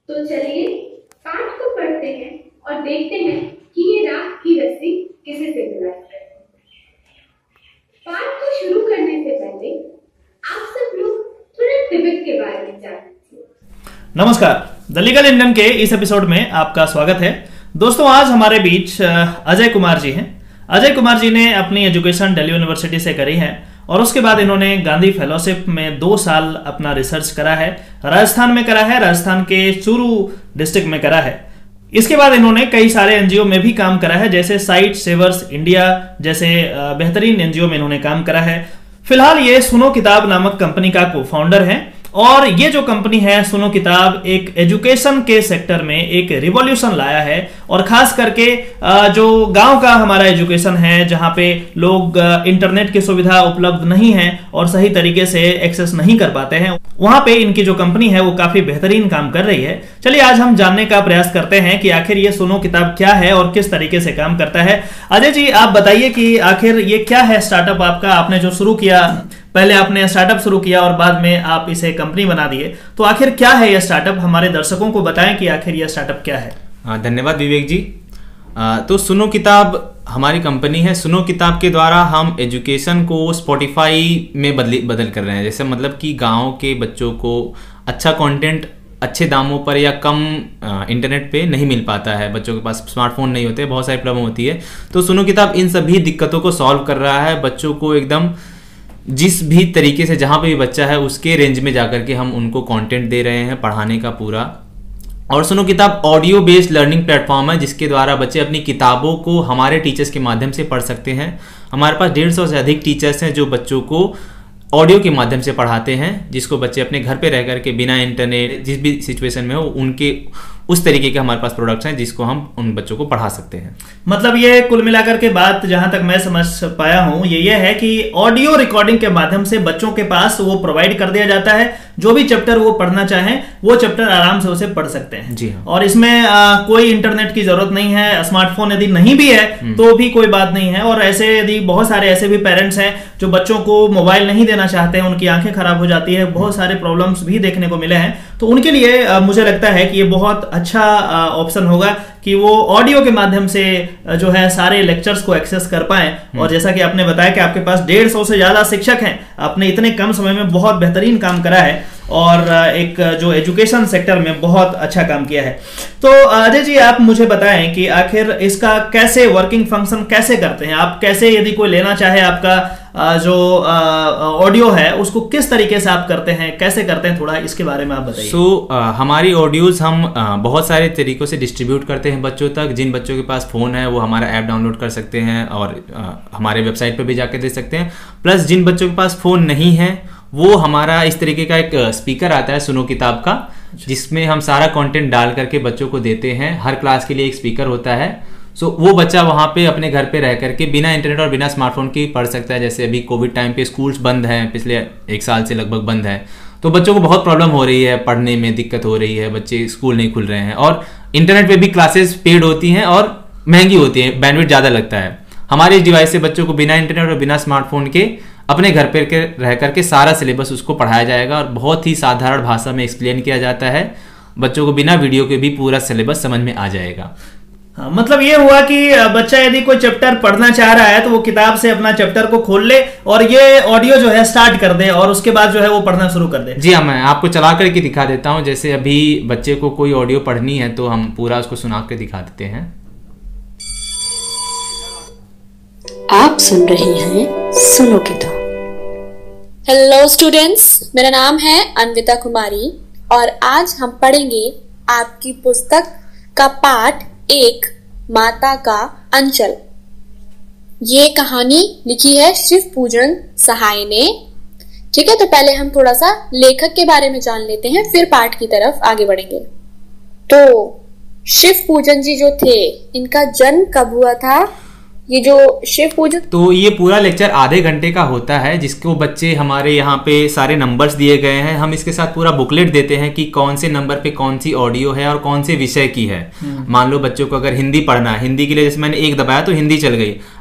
तो चलिए पाठ को पढ़ते हैं और देखते हैं कि ये राख की रस्सी किसे सिंबलाइज करती है। पाठ को शुरू करने से पहले आप सब लोग थोड़ा तिब्बत के बारे में जान लीजिए। नमस्कार, द लीगल इंडियन के इस एपिसोड में आपका स्वागत है। दोस्तों, आज हमारे बीच अजय कुमार जी हैं। अजय कुमार जी ने अपनी एजुकेशन दिल्ली यूनिवर्सिटी से करी है और उसके बाद इन्होंने गांधी फेलोशिप में 2 साल अपना रिसर्च करा है। राजस्थान में करा है, राजस्थान के चूरू डिस्ट्रिक्ट में करा है। इसके बाद इन्होंने कई सारे एनजीओ में भी काम करा है, जैसे साइट सेवर्स इंडिया जैसे बेहतरीन एनजीओ में इन्होंने काम करा है। फिलहाल ये सुनो किताब नामक कंपनी का को फाउंडर है और ये जो कंपनी है सुनो किताब एक एजुकेशन के सेक्टर में एक रिवॉल्यूशन लाया है और खास करके जो गांव का हमारा एजुकेशन है, जहां पे लोग इंटरनेट की सुविधा उपलब्ध नहीं है और सही तरीके से एक्सेस नहीं कर पाते हैं, वहां पे इनकी जो कंपनी है वो काफी बेहतरीन काम कर रही है। चलिए आज हम जानने का प्रयास करते हैं कि आखिर ये सुनो किताब क्या है और किस तरीके से काम करता है। अजय जी, आप बताइए कि आखिर ये क्या है स्टार्टअप आपका, आपने जो शुरू किया, पहले आपने स्टार्टअप शुरू किया और बाद में आप इसे कंपनी बना दिए, तो आखिर क्या है यह स्टार्टअप? हमारे दर्शकों को बताएं कि आखिर यह स्टार्टअप क्या है। धन्यवाद विवेक जी। तो सुनो किताब हमारी कंपनी है। सुनो किताब के द्वारा हम एजुकेशन को स्पॉटिफाई में बदल कर रहे हैं। जैसे मतलब कि गांव के बच्चों को अच्छा कंटेंट अच्छे दामों पर या कम इंटरनेट पे नहीं मिल पाता है, बच्चों के पास स्मार्टफोन नहीं होते, बहुत सारी प्रॉब्लम होती है। तो सुनो किताब इन सभी दिक्कतों को सॉल्व कर रहा है। बच्चों को एकदम जिस भी तरीके से जहाँ पे भी बच्चा है उसके रेंज में जाकर के हम उनको कंटेंट दे रहे हैं पढ़ाने का पूरा। और सुनो किताब ऑडियो बेस्ड लर्निंग प्लेटफॉर्म है जिसके द्वारा बच्चे अपनी किताबों को हमारे टीचर्स के माध्यम से पढ़ सकते हैं। हमारे पास 150 से अधिक टीचर्स हैं जो बच्चों को ऑडियो के माध्यम से पढ़ाते हैं, जिसको बच्चे अपने घर पे रह करके बिना इंटरनेट जिस भी सिचुएशन में हो उनके उस तरीके के हमारे पास प्रोडक्ट्स हैं जिसको हम उन बच्चों को पढ़ा सकते हैं। मतलब ये कुल मिलाकर के बात जहां तक मैं समझ पाया हूं ये है कि ऑडियो रिकॉर्डिंग के माध्यम से बच्चों के पास वो प्रोवाइड कर दिया जाता है, जो भी चैप्टर वो पढ़ना चाहें वो चैप्टर आराम से उसे पढ़ सकते हैं। जी हाँ। और इसमें कोई इंटरनेट की जरूरत नहीं है, स्मार्टफोन यदि नहीं भी है तो भी कोई बात नहीं है। और ऐसे यदि बहुत सारे ऐसे भी पेरेंट्स हैं जो बच्चों को मोबाइल नहीं देना चाहते हैं, उनकी आंखें खराब हो जाती है, बहुत सारे प्रॉब्लम्स भी देखने को मिले हैं, तो उनके लिए मुझे लगता है कि ये बहुत अच्छा ऑप्शन होगा कि वो ऑडियो के माध्यम से जो है सारे लेक्चर्स को एक्सेस कर पाएं। और जैसा कि आपने बताया कि आपके पास 150 से ज्यादा शिक्षक हैं, आपने इतने कम समय में बहुत बेहतरीन काम करा है और एक जो एजुकेशन सेक्टर में बहुत अच्छा काम किया है। तो अजय जी, आप मुझे बताएं कि आखिर इसका कैसे वर्किंग फंक्शन कैसे करते हैं आप? कैसे यदि कोई लेना चाहे आपका जो ऑडियो है उसको किस तरीके से आप करते हैं, कैसे करते हैं, थोड़ा इसके बारे में आप बताइए। हमारी ऑडियोज हम बहुत सारे तरीकों से डिस्ट्रीब्यूट करते हैं बच्चों तक। जिन बच्चों के पास फोन है वो हमारा ऐप डाउनलोड कर सकते हैं और हमारे वेबसाइट पर भी जाकर दे सकते हैं। प्लस जिन बच्चों के पास फोन नहीं है वो हमारा इस तरीके का एक स्पीकर आता है सुनो किताब का, जिसमें हम सारा कंटेंट डाल करके बच्चों को देते हैं। हर क्लास के लिए एक स्पीकर होता है। वो बच्चा वहां पे अपने घर पे रह करके बिना इंटरनेट और बिना स्मार्टफोन के पढ़ सकता है। जैसे अभी कोविड टाइम पे स्कूल्स बंद हैं, पिछले 1 साल से लगभग बंद है, तो बच्चों को बहुत प्रॉब्लम हो रही है, पढ़ने में दिक्कत हो रही है, बच्चे स्कूल नहीं खुल रहे हैं और इंटरनेट पे भी क्लासेस पेड होती हैं और महंगी होती है, बैंडविड्थ ज्यादा लगता है। हमारे इस डिवाइस से बच्चों को बिना इंटरनेट और बिना स्मार्टफोन के अपने घर पे रह करके सारा सिलेबस उसको पढ़ाया जाएगा और बहुत ही साधारण भाषा में एक्सप्लेन किया जाता है। बच्चों को बिना वीडियो के भी पूरा सिलेबस समझ में आ जाएगा। हाँ, मतलब ये हुआ कि बच्चा यदि कोई चैप्टर पढ़ना चाह रहा है तो वो किताब से अपना चैप्टर को खोल ले और ये ऑडियो जो है स्टार्ट कर दे और उसके बाद जो है वो पढ़ना शुरू कर दे। जी हाँ, मैं आपको चला करके दिखा देता हूँ। जैसे अभी बच्चे को कोई ऑडियो पढ़नी है तो हम पूरा उसको सुना के दिखा देते हैं। आप सुन रहे हैं सुनो किताब। हेलो स्टूडेंट्स, मेरा नाम है अन्विता कुमारी और आज हम पढ़ेंगे आपकी पुस्तक का पाठ 1 माता का अंचल। ये कहानी लिखी है शिव पूजन सहाय ने। ठीक है, तो पहले हम थोड़ा सा लेखक के बारे में जान लेते हैं, फिर पाठ की तरफ आगे बढ़ेंगे। तो शिव पूजन जी जो थे, इनका जन्म कब हुआ था? ये जो शिव पूजन, तो ये पूरा लेक्चर आधे घंटे का होता है, जिसको बच्चे हमारे यहाँ पे सारे नंबर्स दिए गए हैं। हम इसके साथ पूरा बुकलेट देते हैं कि कौन से नंबर पे कौन सी ऑडियो है और कौन से विषय की है। मान लो बच्चों को अगर हिंदी पढ़ना है, हिंदी के लिए जैसे मैंने 1 दबाया तो हिंदी चल गई।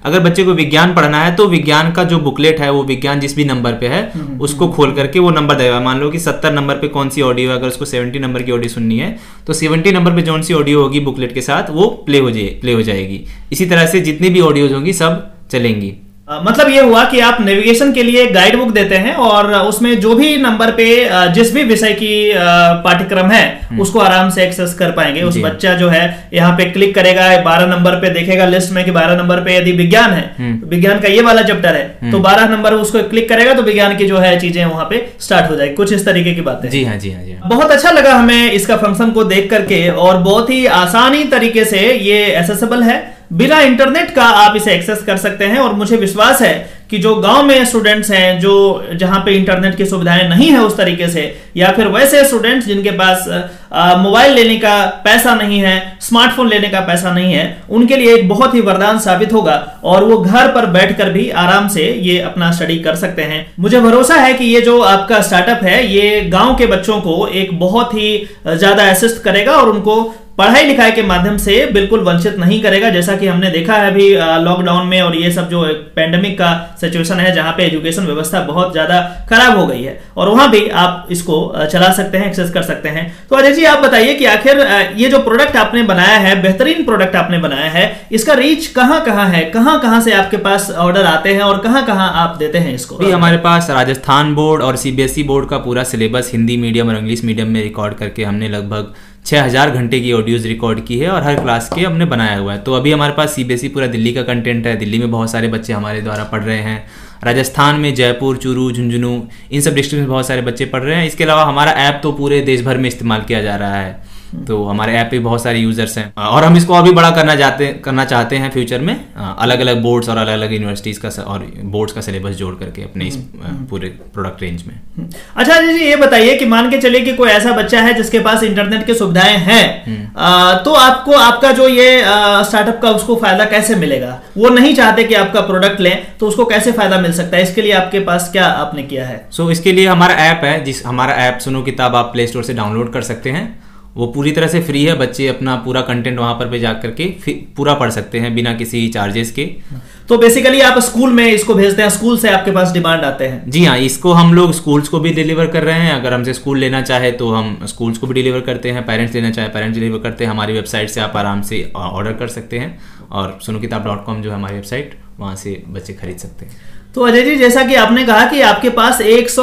अगर बच्चे को विज्ञान पढ़ना है तो विज्ञान का जो बुकलेट है वो विज्ञान जिस भी नंबर पे है उसको खोल करके वो नंबर देगा। मान लो कि 70 नंबर पे कौन सी ऑडियो है, अगर उसको 70 नंबर की ऑडियो सुननी है तो 70 नंबर पे जौन सी ऑडियो होगी बुकलेट के साथ वो प्ले हो जाएगी। इसी तरह से जितनी भी ऑडियोज होंगी सब चलेंगी। मतलब ये हुआ कि आप नेविगेशन के लिए गाइड बुक देते हैं और उसमें जो भी नंबर पे जिस भी विषय की पाठ्यक्रम है उसको आराम से एक्सेस कर पाएंगे। उस बच्चा जो है यहाँ पे क्लिक करेगा, 12 नंबर पे देखेगा लिस्ट में कि 12 नंबर पे यदि विज्ञान है तो विज्ञान का ये वाला चैप्टर है तो 12 नंबर उसको क्लिक करेगा तो विज्ञान की जो है चीजें वहां पे स्टार्ट हो जाएगी। कुछ इस तरीके की बातें। जी हाँ, जी हाँ, जी हाँ। बहुत अच्छा लगा हमें इसका फंक्शन को देख करके और बहुत ही आसानी तरीके से ये एक्सेसिबल है, बिना इंटरनेट का आप इसे एक्सेस कर सकते हैं। और मुझे विश्वास है कि जो गांव में स्टूडेंट्स हैं, जो जहां पे इंटरनेट की सुविधाएं नहीं है उस तरीके से, या फिर वैसे स्टूडेंट्स जिनके पास मोबाइल लेने का पैसा नहीं है, स्मार्टफोन लेने का पैसा नहीं है, उनके लिए एक बहुत ही वरदान साबित होगा और वो घर पर बैठकर भी आराम से ये अपना स्टडी कर सकते हैं। मुझे भरोसा है कि ये जो आपका स्टार्टअप है ये गांव के बच्चों को एक बहुत ही ज्यादा असिस्ट करेगा और उनको पढ़ाई लिखाई के माध्यम से बिल्कुल वंचित नहीं करेगा। जैसा कि हमने देखा है अभी लॉकडाउन में और ये सब जो पैंडेमिक का सिचुएशन है जहां पे एजुकेशन व्यवस्था बहुत ज्यादा खराब हो गई है और वहां भी आप इसको चला सकते हैं, एक्सेस कर सकते हैं। तो अजय जी आप बताइए कि आखिर ये जो प्रोडक्ट आपने बनाया है, बेहतरीन प्रोडक्ट आपने बनाया है, इसका रीच कहां कहां है, कहां कहां से आपके पास ऑर्डर आते हैं और कहां कहां आप देते हैं इसको? अभी हमारे पास राजस्थान बोर्ड और सीबीएसई बोर्ड का पूरा सिलेबस हिंदी मीडियम और इंग्लिश मीडियम में रिकॉर्ड करके हमने लगभग 6000 घंटे की ऑडियोज रिकॉर्ड की है और हर क्लास के हमने बनाया हुआ है। तो अभी हमारे पास सीबीएसई पूरा दिल्ली का कंटेंट है, दिल्ली में बहुत सारे बच्चे हमारे द्वारा पढ़ रहे हैं, राजस्थान में जयपुर, चूरू, झुंझुनू इन सब डिस्ट्रिक्ट में बहुत सारे बच्चे पढ़ रहे हैं। इसके अलावा हमारा ऐप तो पूरे देश भर में इस्तेमाल किया जा रहा है, तो हमारे ऐप पे बहुत सारे यूजर्स हैं और हम इसको अभी बड़ा करना चाहते हैं फ्यूचर में, अलग अलग बोर्ड्स और अलग अलग यूनिवर्सिटीज का और बोर्ड्स का सिलेबस जोड़ करके अपने इस पूरे प्रोडक्ट रेंज में। अच्छा जी, ये बताइए कि मान के चलिए कि कोई ऐसा बच्चा है जिसके पास इंटरनेट की सुविधाएं हैं, तो आपको आपका जो ये स्टार्टअप का उसको फायदा कैसे मिलेगा? वो नहीं चाहते कि आपका प्रोडक्ट लें तो उसको कैसे फायदा मिल सकता है? इसके लिए आपके पास क्या आपने किया है? इसके लिए हमारा ऐप है, हमारा ऐप सुनो किताब आप प्ले स्टोर से डाउनलोड कर सकते हैं। वो पूरी तरह से फ्री है, बच्चे अपना पूरा कंटेंट वहां पर जा करके पूरा पढ़ सकते हैं बिना किसी चार्जेस के। तो बेसिकली आप स्कूल में इसको भेजते हैं, स्कूल से आपके पास डिमांड आते हैं? जी हाँ, इसको हम लोग स्कूल्स को भी डिलीवर कर रहे हैं। अगर हमसे स्कूल लेना चाहे तो हम स्कूल्स को भी डिलीवर करते हैं, पेरेंट्स लेना चाहे पेरेंट्स डिलीवर करते हैं। हमारी वेबसाइट से आप आराम से ऑर्डर कर सकते हैं और sunokitab.com जो है हमारी वेबसाइट, वहाँ से बच्चे खरीद सकते हैं। तो अजय जी, जैसा कि आपने कहा कि आपके पास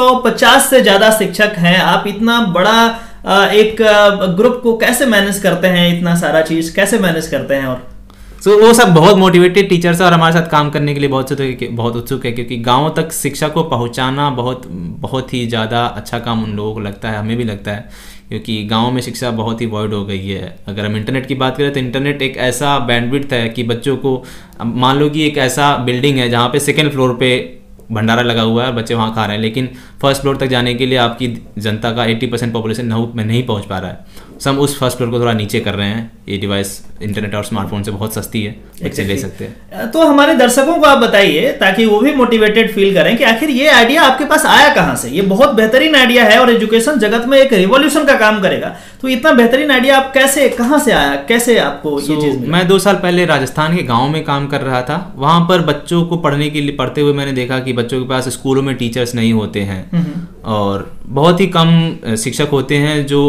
150 से ज्यादा शिक्षक हैं, आप इतना बड़ा एक ग्रुप को कैसे मैनेज करते हैं? इतना सारा चीज कैसे मैनेज करते हैं? और वो सब बहुत मोटिवेटेड टीचर्स है और हमारे साथ काम करने के लिए बहुत उत्सुक है, क्योंकि गाँव तक शिक्षा को पहुँचाना बहुत ही ज़्यादा अच्छा काम उन लोगों को लगता है, हमें भी लगता है, क्योंकि गांव में शिक्षा बहुत ही वॉइड हो गई है। अगर हम इंटरनेट की बात करें तो इंटरनेट एक ऐसा बैंडविड्थ है कि बच्चों को, मान लो कि एक ऐसा बिल्डिंग है जहाँ पे 2nd फ्लोर पे भंडारा लगा हुआ है और बच्चे वहाँ खा रहे हैं, लेकिन 1st फ्लोर तक जाने के लिए आपकी जनता का 80% पॉपुलेशन में नहीं पहुँच पा रहा है। हम उस 1st फ्लोर को थोड़ा नीचे कर रहे हैं। ये डिवाइस इंटरनेट और स्मार्टफोन से बहुत सस्ती है, बच्चे ले सकते हैं। तो हमारे दर्शकों को आप बताइए ताकि वो भी मोटिवेटेड फील करें कि आखिर ये आइडिया आपके पास आया कहाँ से? ये बहुत बेहतरीन आइडिया है और एजुकेशन जगत में एक रिवॉल्यूशन का काम करेगा। तो इतना बेहतरीन आइडिया आप कैसे, कहाँ से आया, कैसे आपको ये चीज मिला? मैं 2 साल पहले राजस्थान के गाँव में काम कर रहा था। वहाँ पर बच्चों को पढ़ते हुए मैंने देखा कि बच्चों के पास स्कूलों में टीचर्स नहीं होते हैं और बहुत ही कम शिक्षक होते हैं जो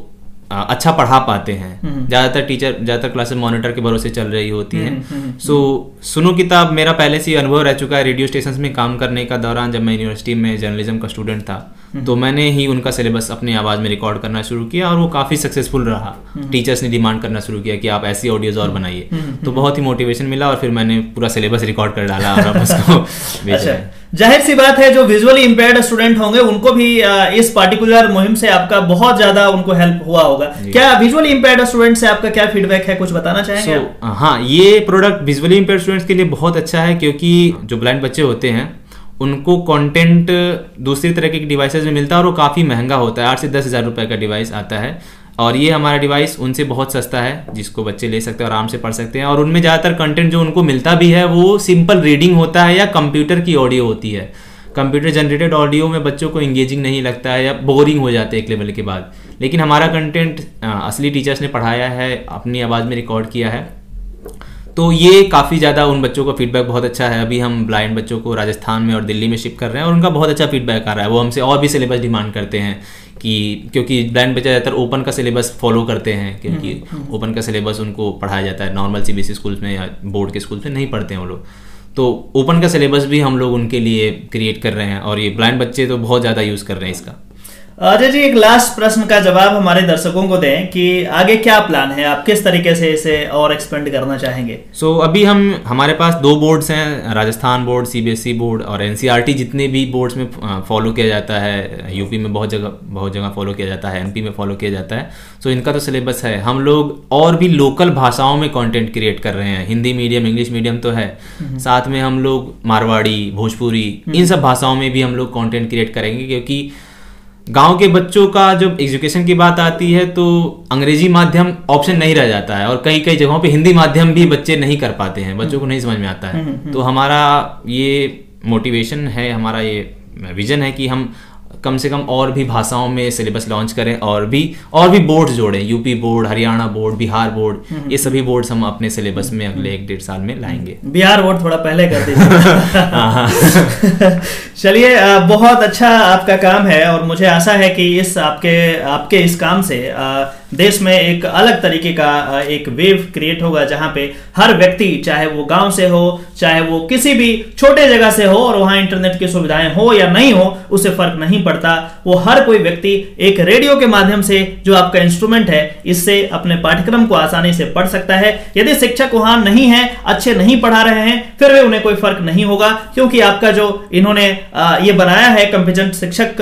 अच्छा पढ़ा पाते हैं। ज्यादातर क्लासेस मॉनिटर के भरोसे चल रही होती हैं। सुनो किताब मेरा पहले से ही अनुभव रह चुका है रेडियो स्टेशन में काम करने का दौरान। जब मैं यूनिवर्सिटी में जर्नलिज्म का स्टूडेंट था तो मैंने ही उनका सिलेबस अपनी आवाज में रिकॉर्ड करना शुरू किया और वो काफी सक्सेसफुल रहा। टीचर्स ने डिमांड करना शुरू किया कि आप ऐसी ऑडियोज और बनाइए, तो बहुत ही मोटिवेशन मिला और फिर मैंने पूरा सिलेबस रिकॉर्ड कर डाला और अब उसको भेजा है। जाहिर सी बात है जो विजुअली इंपेयर्ड स्टूडेंट होंगे उनको भी इस पार्टिकुलर मुहिम से आपका बहुत ज्यादा उनको हेल्प हुआ होगा। क्या विजुअली इंपेयर्ड स्टूडेंट से आपका क्या फीडबैक है, कुछ बताना चाहेंगे? हाँ, ये प्रोडक्ट विजुअली इंपेयर्ड स्टूडेंट्स के लिए बहुत अच्छा है, क्योंकि जो ब्लाइंड बच्चे होते हैं उनको कंटेंट दूसरी तरह के डिवाइसेस में मिलता है और वो काफ़ी महंगा होता है। 8 से 10 हज़ार रुपए का डिवाइस आता है और ये हमारा डिवाइस उनसे बहुत सस्ता है, जिसको बच्चे ले सकते हैं और आराम से पढ़ सकते हैं। और उनमें ज़्यादातर कंटेंट जो उनको मिलता भी है वो सिंपल रीडिंग होता है या कंप्यूटर की ऑडियो होती है। कंप्यूटर जनरेटेड ऑडियो में बच्चों को इंगेजिंग नहीं लगता है या बोरिंग हो जाते हैं एक लेवल के बाद। लेकिन हमारा कंटेंट असली टीचर्स ने पढ़ाया है, अपनी आवाज़ में रिकॉर्ड किया है, तो ये काफ़ी ज़्यादा उन बच्चों का फीडबैक बहुत अच्छा है। अभी हम ब्लाइंड बच्चों को राजस्थान में और दिल्ली में शिफ्ट कर रहे हैं और उनका बहुत अच्छा फीडबैक आ रहा है। वो हमसे और भी सिलेबस डिमांड करते हैं कि क्योंकि ब्लाइंड बच्चे ज़्यादातर ओपन का सिलेबस फॉलो करते हैं, क्योंकि ओपन का सिलेबस उनको पढ़ाया जाता है, नॉर्मल CBSE स्कूल्स में या बोर्ड के स्कूल्स में नहीं पढ़ते हैं वो लोग। तो ओपन का सिलेबस भी हम लोग उनके लिए क्रिएट कर रहे हैं और ये ब्लाइंड बच्चे तो बहुत ज़्यादा यूज़ कर रहे हैं इसका। अजय जी, एक लास्ट प्रश्न का जवाब हमारे दर्शकों को दें कि आगे क्या प्लान है, आप किस तरीके से इसे और एक्सपेंड करना चाहेंगे? अभी हमारे पास 2 बोर्ड्स हैं, राजस्थान बोर्ड, CBSE बोर्ड और NCERT जितने भी बोर्ड्स में फॉलो किया जाता है। यूपी में बहुत जगह फॉलो किया जाता है, MP में फॉलो किया जाता है। इनका तो सिलेबस है। हम लोग और भी लोकल भाषाओं में कंटेंट क्रिएट कर रहे हैं। हिंदी मीडियम, इंग्लिश मीडियम तो है, साथ में हम लोग मारवाड़ी, भोजपुरी, इन सब भाषाओं में भी हम लोग कंटेंट क्रिएट करेंगे, क्योंकि गांव के बच्चों का जब एजुकेशन की बात आती है तो अंग्रेजी माध्यम ऑप्शन नहीं रह जाता है और कई जगहों पे हिंदी माध्यम भी बच्चे नहीं कर पाते हैं, बच्चों को नहीं समझ में आता है। तो हमारा ये मोटिवेशन है, हमारा ये विजन है कि हम कम से कम और भी भाषाओं में सिलेबस लॉन्च करें और भी बोर्ड्स जोड़ें। UP board, Haryana board, Bihar board, ये सभी बोर्ड्स हम अपने सिलेबस में अगले 1-1.5 साल में लाएंगे। बिहार बोर्ड थोड़ा पहले कर दीजिए। चलिए, बहुत अच्छा आपका काम है और मुझे आशा है कि इस आपके इस काम से देश में एक अलग तरीके का एक वेव क्रिएट होगा, जहां पे हर व्यक्ति, चाहे वो गांव से हो, चाहे वो किसी भी छोटे जगह से हो और वहां इंटरनेट की सुविधाएं हो या नहीं हो, उससे फर्क नहीं पड़ता, वो हर कोई व्यक्ति एक रेडियो के माध्यम से, जो आपका इंस्ट्रूमेंट है, इससे अपने पाठ्यक्रम को आसानी से पढ़ सकता है। यदि शिक्षक वहां नहीं है, अच्छे नहीं पढ़ा रहे हैं, फिर भी उन्हें कोई फर्क नहीं होगा, क्योंकि आपका जो इन्होंने ये बनाया है कंपिटेंट शिक्षक,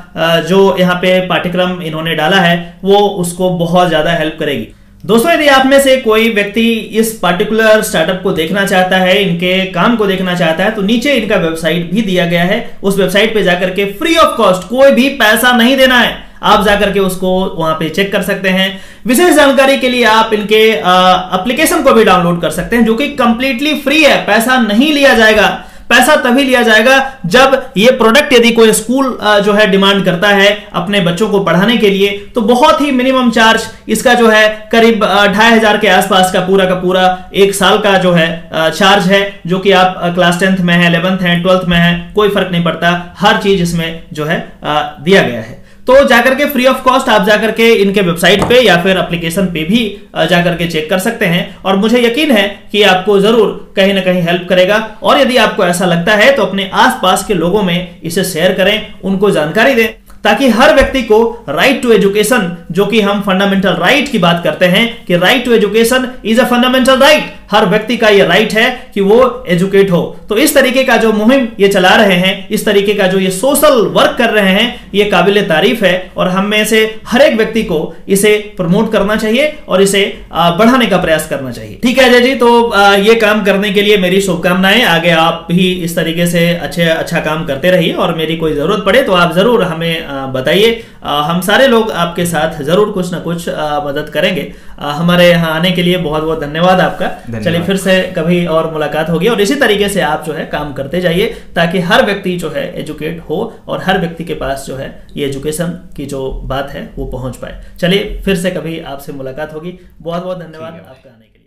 जो यहाँ पे पाठ्यक्रम इन्होंने डाला है, वो उसको बहुत ज्यादा हेल्प करेगी। दोस्तों, यदि आप में से कोई व्यक्ति इस पार्टिकुलर स्टार्टअप को देखना चाहता है, इनके काम को देखना चाहता है, तो नीचे इनका वेबसाइट भी दिया गया है। उस वेबसाइट पे जाकर के फ्री ऑफ कॉस्ट, कोई भी पैसा नहीं देना है, आप जाकर के उसको वहां पे चेक कर सकते हैं। विशेष जानकारी के लिए आप इनके एप्लीकेशन को भी डाउनलोड कर सकते हैं, जो कि कंप्लीटली फ्री है, पैसा नहीं लिया जाएगा। पैसा तभी लिया जाएगा जब ये प्रोडक्ट, यदि कोई स्कूल जो है डिमांड करता है अपने बच्चों को पढ़ाने के लिए, तो बहुत ही मिनिमम चार्ज इसका जो है करीब 2500 के आसपास का पूरा 1 साल का जो है चार्ज है, जो कि आप क्लास 10th में है, 11th है, 12th में है, कोई फर्क नहीं पड़ता, हर चीज इसमें जो है दिया गया है। तो जाकर के फ्री ऑफ कॉस्ट आप जाकर के इनके वेबसाइट पे या फिर एप्लीकेशन पे भी जाकर के चेक कर सकते हैं, और मुझे यकीन है कि आपको जरूर कहीं ना कहीं हेल्प करेगा। और यदि आपको ऐसा लगता है तो अपने आसपास के लोगों में इसे शेयर करें, उनको जानकारी दें, ताकि हर व्यक्ति को राइट टू एजुकेशन, जो कि हम फंडामेंटल राइट की बात करते हैं कि right to education is a fundamental right, हर व्यक्ति का ये राइट है कि वो एजुकेट हो। तो इस तरीके का जो मुहिम ये चला रहे हैं, इस तरीके का जो ये सोशल वर्क कर रहे हैं, ये काबिले तारीफ है और हम में से हर एक व्यक्ति को इसे प्रमोट करना चाहिए और इसे बढ़ाने का प्रयास करना चाहिए। ठीक है अजय जी, तो ये काम करने के लिए मेरी शुभकामनाएं। आगे आप भी इस तरीके से अच्छा काम करते रहिए और मेरी कोई जरूरत पड़े तो आप जरूर हमें बताइए। हम सारे लोग आपके साथ जरूर कुछ ना कुछ मदद करेंगे। हमारे यहाँ आने के लिए बहुत बहुत धन्यवाद आपका। चलिए फिर से कभी और मुलाकात होगी और इसी तरीके से आप जो है काम करते जाइए, ताकि हर व्यक्ति जो है एजुकेट हो और हर व्यक्ति के पास जो है ये एजुकेशन की जो बात है वो पहुंच पाए। चलिए फिर से कभी आपसे मुलाकात होगी। बहुत बहुत धन्यवाद आपका आने के लिए।